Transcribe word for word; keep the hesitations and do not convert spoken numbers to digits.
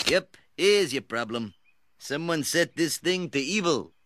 Yep, here's your problem. Someone set this thing to evil.